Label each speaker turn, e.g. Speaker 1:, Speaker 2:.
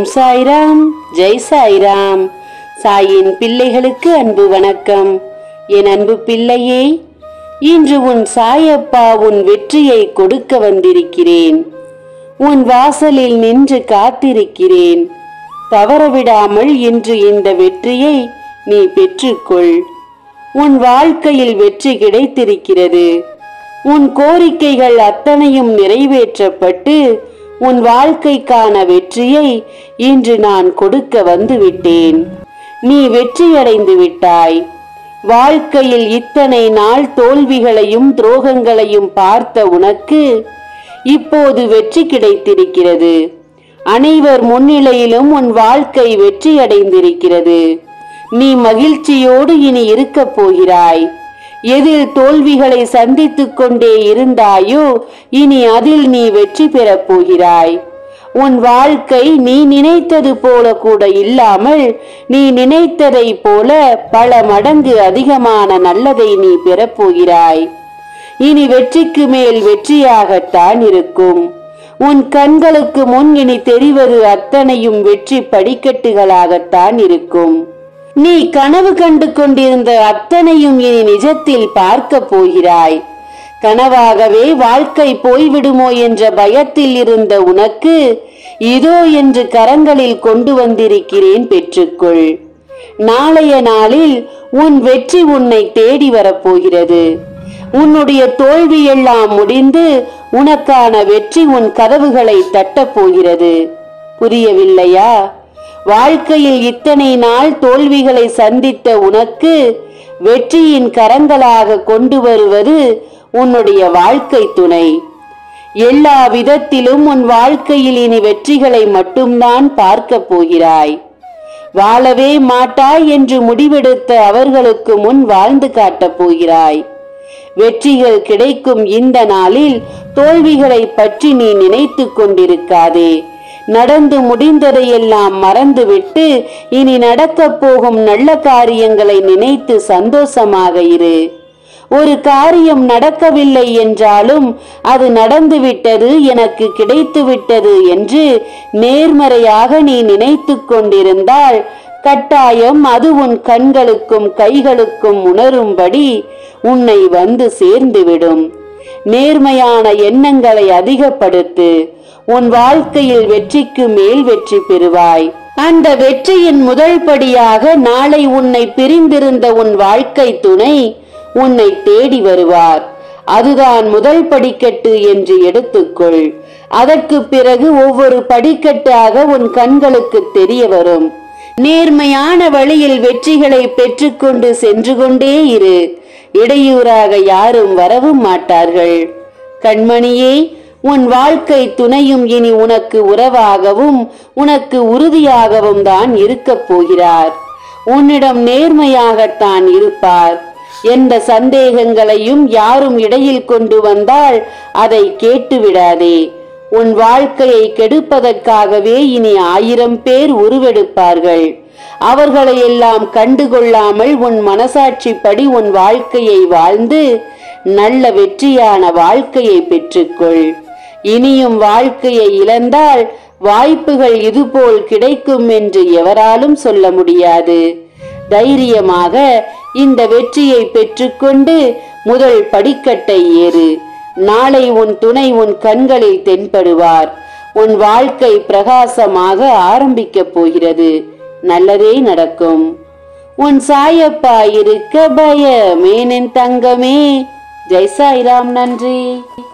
Speaker 1: ஓம் சாய்ராம், ஜெய் சாய்ராம். சாயின் பிள்ளைகளுக்கு அன்பு வணக்கம். என் அன்பு பிள்ளையே, இன்று உன் சாயப்பா உன் வெற்றியை கொடுக்க வந்திருக்கிறேன். உன் வாசலில் நின்று காத்திருக்கிறேன். தவறவிடாமல் இன்று இந்த வெற்றியை நீ பெற்றுக்கொள். உன் வாழ்க்கையில் வெற்றி கிடைத்திருக்கிறது. உன் கோரிக்கைகள் அத்தனையும் நிறைவேற்றப்பட்டு உன் வாழ்க்கைக்கான வெற்றியை இன்று நான் கொடுக்க வந்துவிட்டேன். நீ வெற்றியடைந்து விட்டாய். வாழ்க்கையில் இத்தனை நாள் தோல்விகளையும் துரோகங்களையும் பார்த்த உனக்கு இப்போது வெற்றி கிடைத்திருக்கிறது. அனைவர் முன்னிலையிலும் உன் வாழ்க்கை வெற்றியடைந்திருக்கிறது. நீ மகிழ்ச்சியோடு இனி இருக்கப் போகிறாய். எதில் தோல்விகளை சந்தித்துக் கொண்டே இருந்தாயோ இனி அதில் நீ வெற்றி பெறப் போகிறாய். உன் வாழ்க்கை நீ நினைத்தது போல கூட இல்லாமல் நீ நினைத்ததை போல பல மடங்கு அதிகமான நல்லதை நீ பெறப்போகிறாய். இனி வெற்றிக்கு மேல் வெற்றியாகத்தான் இருக்கும். உன் கண்களுக்கு முன் இனி தெரிவது அத்தனையும் வெற்றி படிக்கட்டுகளாகத்தான் இருக்கும். நீ கனவு கண்டு கொண்டிருந்த அத்தனையும் இனி நிஜத்தில் பார்க்க போகிறாய். கனவாகவே வாழ்க்கை போய்விடுமோ என்ற பயத்தில் இருந்த உனக்கு இதோ என்று கரங்களில் கொண்டு வந்திருக்கிறேன், பெற்றுக்கொள். நாளைய நாளில் உன் வெற்றி உன்னை தேடி வரப்போகிறது. உன்னுடைய தோல்வியெல்லாம் முடிந்து உனக்கான வெற்றி உன் கதவுகளை தட்டப் போகிறது. புரியவில்லையா? வாழ்க்கையில் இத்தனை நாள் தோல்விகளை சந்தித்த உனக்கு வெற்றியின் கரங்களாக கொண்டு வருவது உன்னுடைய வாழ்க்கை துணை. எல்லா விதத்திலும் உன் வாழ்க்கையில் இனி வெற்றிகளை மட்டும்தான் பார்க்க போகிறாய். வாழவே மாட்டாய் என்று முடிவெடுத்த அவர்களுக்கு முன் வாழ்ந்து காட்டப் போகிறாய். வெற்றிகள் கிடைக்கும் இந்த நாளில் தோல்விகளை பற்றி நீ நினைத்து கொண்டிருக்காதே. நடந்து முடிந்ததையெல்லாம் மறந்துவிட்டு இனி நடக்கப் போகும் நல்ல காரியங்களை நினைத்து சந்தோஷமாக இரு. ஒரு காரியம் நடக்கவில்லை என்றாலும் அது நடந்துவிட்டது, எனக்கு கிடைத்து விட்டது என்று நேர்மறையாக நீ நினைத்து கொண்டிருந்தால் கட்டாயம் அது உன் கண்களுக்கும் கைகளுக்கும் உணரும்படி உன்னை வந்து சேர்ந்துவிடும். நேர்மையான எண்ணங்களை அதிகப்படுத்து. உன் வாழ்க்கையில் வெற்றிக்கு மேல் வெற்றி பெறுவாய். அந்த வெற்றியின் முதல் படியாக நாளை உன்னை பிரிந்திருந்த உன் வாழ்க்கை துணை உன்னை தேடி வருவார். அதுதான் முதல் படிக்கட்டு என்று எடுத்துக்கொள். அதற்கு பிறகு ஒவ்வொரு படிக்கட்டாக உன் கண்களுக்கு தெரிய வரும். நேர்மையான வழியில் வெற்றிகளை பெற்றுக்கொண்டு சென்று கொண்டே இரு. இடையூறாக யாரும் வரவும் மாட்டார்கள். கண்மணியே, உன் வாழ்க்கை துணையும் இனி உனக்கு உறவாகவும் உனக்கு உறுதியாகவும் தான் இருக்கப் போகிறார். உன்னிடம் நேர்மையாகத்தான் இருப்பார். எந்த சந்தேகங்களையும் யாரும் இடையில் கொண்டு வந்தால் அதை கேட்டுவிடாதே. உன் வாழ்க்கையை கெடுப்பதற்காகவே இனி 1000 பேர் உருவெடுப்பார்கள். அவர்களை எல்லாம் கண்டுகொள்ளாமல் உன் மனசாட்சிப்படி உன் வாழ்க்கையை வாழ்ந்து நல்ல வெற்றியான வாழ்க்கையை பெற்றுக்கொள். இனியும் வாழ்க்கையை இழந்தால் வாய்ப்புகள் இதுபோல் கிடைக்கும் என்று எவராலும் சொல்ல முடியாது. தைரியமாக இந்த வெற்றியை பெற்றுக்கொண்டு முதல் படிக்கட்டை ஏறு. நாளை உன் துணை உன் கண்களில் தென்படுவார். உன் வாழ்க்கை பிரகாசமாக ஆரம்பிக்கப் போகிறது. நல்லதே நடக்கும். உன் சாயப்பா இருக்க பயமேன் தங்கமே. ஜெய் சாய்ராம். நன்றி.